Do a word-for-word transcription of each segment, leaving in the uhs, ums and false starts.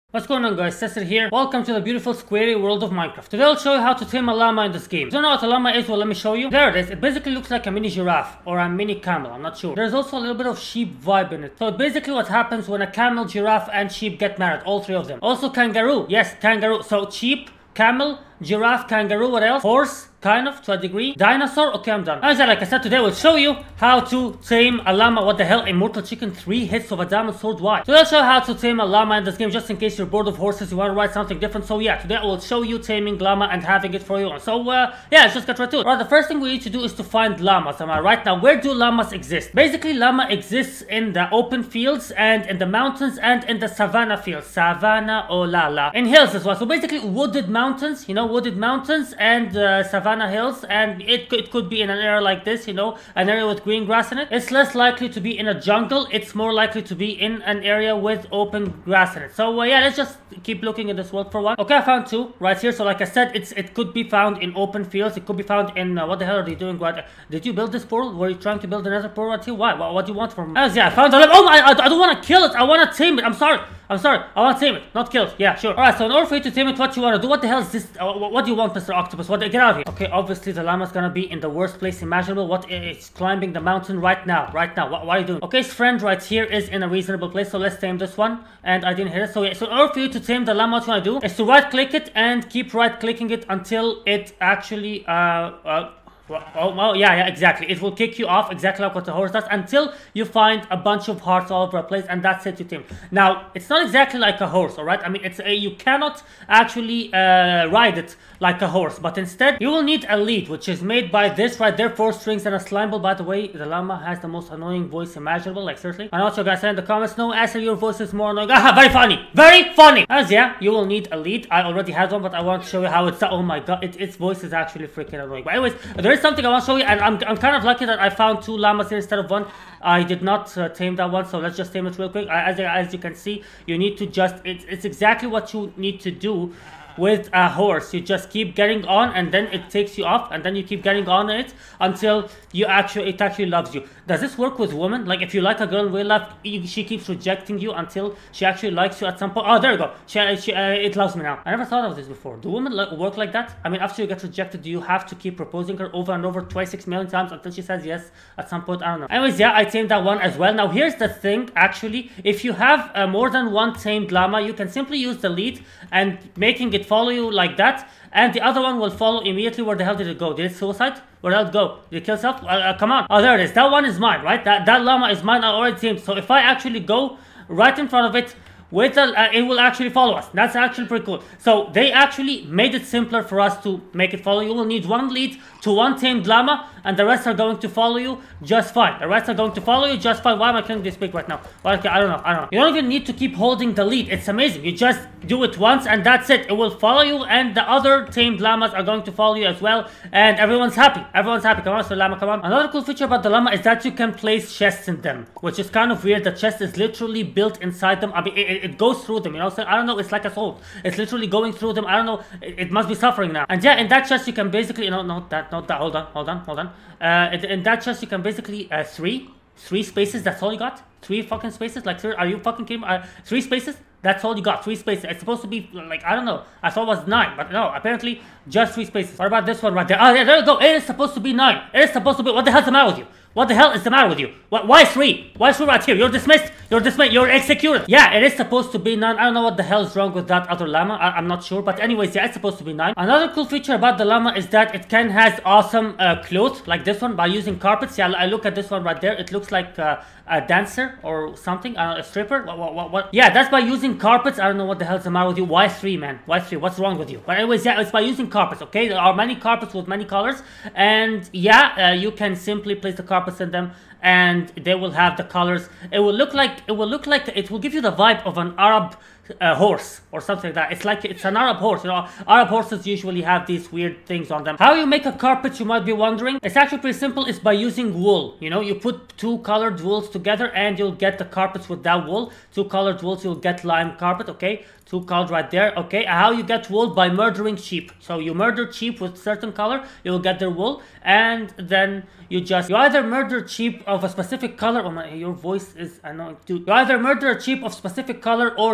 What's going on, guys? Cesar here. Welcome to the beautiful squarey world of Minecraft. Today I'll show you how to tame a llama in this game. If you don't know what a llama is, well, let me show you. There it is. It basically looks like a mini giraffe or a mini camel. I'm not sure. There's also a little bit of sheep vibe in it. So basically what happens when a camel, giraffe and sheep get married. All three of them. Also kangaroo. Yes, kangaroo. So sheep, camel, giraffe, kangaroo, what else? Horse, kind of, to a degree. Dinosaur, okay, I'm done. As I like I said, today we'll show you how to tame a llama. What the hell? Immortal chicken, three hits of a diamond sword, why? So I'll show you how to tame a llama in this game, just in case you're bored of horses, you want to ride something different. So yeah, today I will show you taming llama and having it for you. So uh, yeah, let's just get right to it. Alright, the first thing we need to do is to find llamas. Am I right? Now, where do llamas exist? Basically, llama exists in the open fields and in the mountains and in the savanna fields. Savanna, oh la la. In hills as well. So basically, wooded mountains, you know, wooded mountains and uh, savanna hills, and it, it could be in an area like this, you know, an area with green grass in it. It's less likely to be in a jungle. It's more likely to be in an area with open grass in it. So uh, yeah, let's just keep looking in this world for one. Okay, I found two right here. So like I said, it's it could be found in open fields. It could be found in uh, what the hell are they doing? What did you build this portal? Were you trying to build another portal right here? Why? What, what do you want from me? Oh yeah, I found a oh my, I, I don't want to kill it. I want to tame it. I'm sorry. I'm sorry, I want to tame it, not kill it. Yeah, sure. Alright, so in order for you to tame it, what you want to do? What the hell is this? Uh, what do you want, Mister Octopus? What? Get out of here. Okay, obviously the llama's gonna be in the worst place imaginable. What? It's climbing the mountain right now. Right now. What, what are you doing? Okay, his friend right here is in a reasonable place, so let's tame this one. And I didn't hit it. So yeah, so in order for you to tame the llama, what you want to do is to right click it and keep right clicking it until it actually, uh, uh, Oh, well, yeah, yeah, exactly. It will kick you off exactly like what the horse does until you find a bunch of hearts all over the place, and that's it, you tame. Now, it's not exactly like a horse, all right? I mean, it's a, you cannot actually uh, ride it like a horse, but instead you will need a lead, which is made by this right there, four strings and a slime ball. By the way, the llama has the most annoying voice imaginable, like seriously. I know what you guys say in the comments. No, Asa, your voice is more annoying. Aha, very funny, very funny. As yeah, you will need a lead. I already had one, but I want to show you how it's. Oh my god, it, its voice is actually freaking annoying. But anyways, there is something I want to show you, and I'm, I'm kind of lucky that I found two llamas here instead of one. I did not uh, tame that one, so let's just tame it real quick. As, as you can see, you need to just, it's, it's exactly what you need to do with a horse. You just keep getting on, and then it takes you off, and then you keep getting on it until you actually it actually loves you. Does this work with women? Like, if you like a girl in real life, she keeps rejecting you until she actually likes you at some point. Oh, there you go. She, she uh, it loves me now. I never thought of this before. Do women like, work like that? I mean, after you get rejected, do you have to keep proposing her over and over twenty-six million times until she says yes at some point? I don't know. Anyways, yeah, I tamed that one as well. Now, here's the thing. Actually, if you have uh, more than one tamed llama, you can simply use the lead and making it follow you like that, and the other one will follow immediately. Where the hell did it go? Did it suicide? Where did it go? Did it kill itself? Uh, uh, come on. Oh, there it is. That one is mine, right? That that llama is mine. I already tamed. So if I actually go right in front of it with the, uh, it will actually follow us. That's actually pretty cool. So they actually made it simpler for us to make it follow. You will need one lead to one tamed llama, and the rest are going to follow you just fine. The rest are going to follow you just fine. Why am I killing this pig right now? Well, okay, I don't know. I don't know. You don't even need to keep holding the lead. It's amazing. You just do it once, and that's it. It will follow you, and the other tamed llamas are going to follow you as well, and everyone's happy. Everyone's happy. Come on, so llama, come on. Another cool feature about the llama is that you can place chests in them, which is kind of weird. The chest is literally built inside them. I mean, it, it goes through them, you know. So I don't know. It's like a soul. It's literally going through them. I don't know. It, it must be suffering now. And yeah, in that chest you can basically, you know, not that, not that. Hold on, hold on, hold on. Uh, in, in that chest you can basically uh, three, three spaces. That's all you got. Three fucking spaces. Like, are you fucking kidding me? Uh, three spaces. That's all you got. Three spaces. It's supposed to be like, I don't know. I thought it was nine, but no. Apparently, just three spaces. What about this one right there? Oh yeah, there you go. It is supposed to be nine. It is supposed to be. What the hell's the matter with you? What the hell is the matter with you? What, why three? Why three right here? You're dismissed. You're dismissed. You're executed. Yeah, it is supposed to be nine. I don't know what the hell is wrong with that other llama. I, I'm not sure. But anyways, yeah, it's supposed to be nine. Another cool feature about the llama is that it can has awesome uh, clothes like this one by using carpets. Yeah, I look at this one right there. It looks like uh, a dancer or something. I don't know, a stripper. What, what, what, what? Yeah, that's by using carpets. I don't know what the hell's the matter with you. Why three, man? Why three? What's wrong with you? But anyways, yeah, it's by using carpets. Okay, there are many carpets with many colors, and yeah, uh, you can simply place the carpets in them, and they will have the colors. It will look like it will look like it will give you the vibe of an Arab uh, horse or something like that. It's like it's an Arab horse. You know, Arab horses usually have these weird things on them. How you make a carpet, you might be wondering. It's actually pretty simple. It's by using wool. You know, you put two colored wools together, and you'll get the carpets with that wool. Two colored wools, you'll get lime carpet. Okay, two colored right there. Okay, how you get wool? By murdering sheep. So you murder sheep with certain color, you'll get their wool, and then you just you either murder sheep of a specific color. Oh my, your voice is annoying too. You either murder a sheep of specific color or die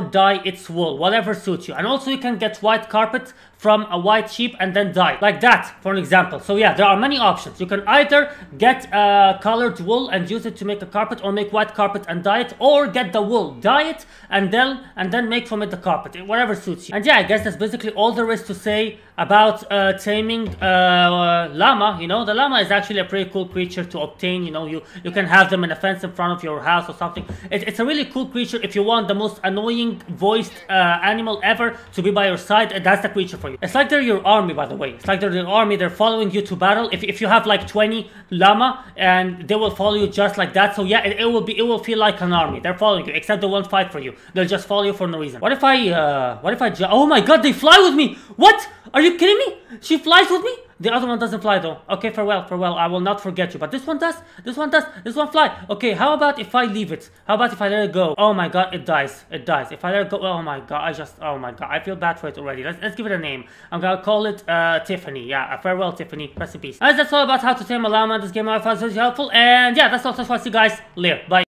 its wool, whatever suits you. And also you can get white carpet from a white sheep and then dye, like that, for an example. So yeah, there are many options. You can either get uh, colored wool and use it to make a carpet, or make white carpet and dye it, or get the wool, dye it, and then and then make from it the carpet, whatever suits you. And yeah, I guess that's basically all there is to say about uh, taming uh, uh, llama. You know, the llama is actually a pretty cool creature to obtain. You know, you you can have them in a fence in front of your house or something. It, it's a really cool creature. If you want the most annoying voiced uh, animal ever to be by your side, that's the creature for you. It's like they're your army, by the way. It's like they're your army. They're following you to battle. If, if you have like twenty llama, and they will follow you just like that. So yeah, it, it will be it will feel like an army. They're following you, except they won't fight for you. They'll just follow you for no reason. What if I uh what if I oh my god, they fly with me! What? Are you kidding me? She flies with me? The other one doesn't fly though. Okay, farewell, farewell. I will not forget you. But this one does. This one does. This one fly. Okay, how about if I leave it? How about if I let it go? Oh my god, it dies. It dies. If I let it go, oh my god, I just, oh my god, I feel bad for it already. Let's, let's give it a name. I'm gonna call it uh, Tiffany. Yeah, farewell, Tiffany. Rest in peace. As that's all about how to tame a llama in this game. I found it helpful. And yeah, that's all. That's what I see, guys. Later. Bye.